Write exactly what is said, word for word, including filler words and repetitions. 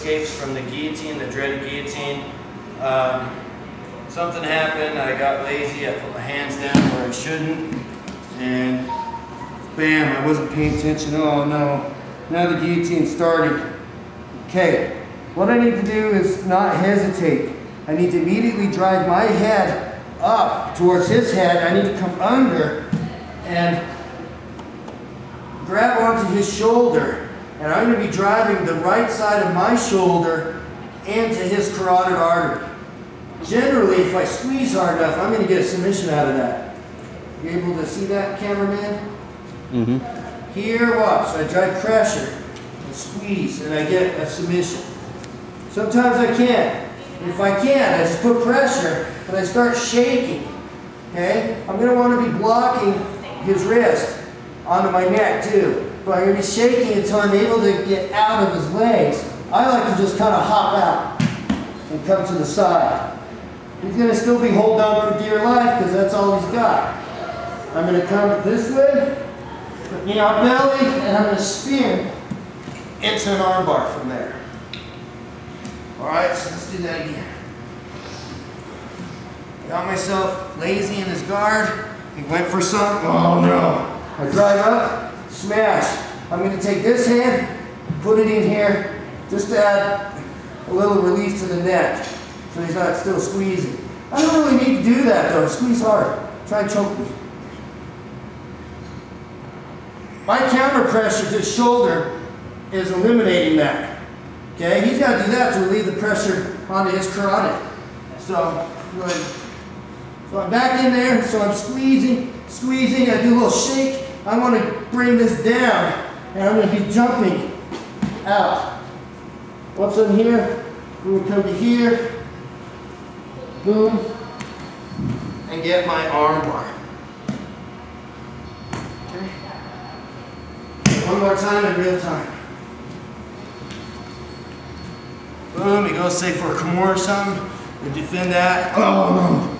escapes from the guillotine, the dreaded guillotine. Um, something happened, I got lazy, I put my hands down where I shouldn't, and bam, I wasn't paying attention. Oh no, now the guillotine started. Okay, what I need to do is not hesitate. I need to immediately drive my head up towards his head. I need to come under and grab onto his shoulder. And I'm going to be driving the right side of my shoulder into his carotid artery. Generally, if I squeeze hard enough, I'm going to get a submission out of that. You able to see that, cameraman? Mm-hmm. Here, watch. I drive pressure and squeeze, and I get a submission. Sometimes I can't. If I can't, I just put pressure and I start shaking. Okay? I'm going to want to be blocking his wrist onto my neck too. But I'm going to be shaking until I'm able to get out of his legs. I like to just kind of hop out and come to the side. He's going to still be holding on for dear life because that's all he's got. I'm going to come this way, put me on belly, and I'm going to spin into an arm bar from there. Alright, so let's do that again. Got myself lazy in his guard. He went for some. Oh no. I drive up, smash. I'm going to take this hand, put it in here, just to add a little relief to the neck, so he's not still squeezing. I don't really need to do that though. Squeeze hard. Try and choke me. My counter pressure to his shoulder is eliminating that. Okay, he's got to do that to relieve the pressure onto his carotid. So, good. So I'm back in there, so I'm squeezing, squeezing, I do a little shake. I want to bring this down, and I'm going to be jumping out. Once I'm here, I'm going to come to here, boom, and get my arm bar. Okay. One more time in real time. Boom, he goes say for a Kimura or something, and defend that. Oh no.